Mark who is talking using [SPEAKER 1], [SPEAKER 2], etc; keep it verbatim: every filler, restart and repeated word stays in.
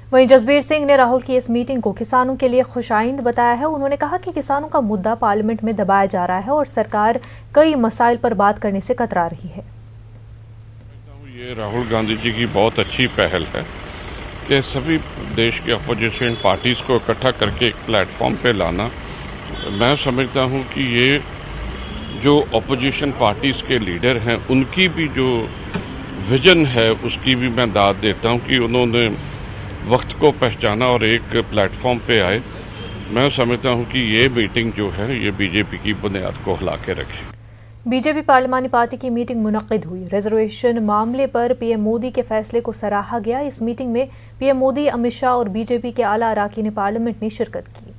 [SPEAKER 1] वहीं जसबीर सिंह ने राहुल की इस मीटिंग को किसानों के लिए खुशाइंद बताया है। उन्होंने कहा कि किसानों का मुद्दा पार्लियामेंट में दबाया जा रहा है और सरकार कई मसाइल पर बात करने से कतरा रही है।
[SPEAKER 2] ये राहुल गांधी जी की बहुत अच्छी पहल है कि सभी देश के अपोजिशन पार्टीज को इकट्ठा करके एक प्लेटफॉर्म पे लाना। मैं समझता हूँ कि ये जो अपोजिशन पार्टीज के लीडर हैं उनकी भी जो विजन है उसकी भी मैं दाद देता हूँ कि उन्होंने वक्त को पहचाना और एक प्लेटफॉर्म पे आए। मैं समझता हूँ कि ये मीटिंग जो है ये बीजेपी की बुनियाद को हिला के रखे।
[SPEAKER 1] बीजेपी पार्लिमानी पार्टी की मीटिंग मुनक्किद हुई। रिजर्वेशन मामले पर पीएम मोदी के फैसले को सराहा गया। इस मीटिंग में पीएम मोदी, अमित शाह और बीजेपी के आला अराकीन पार्लियामेंट ने शिरकत की।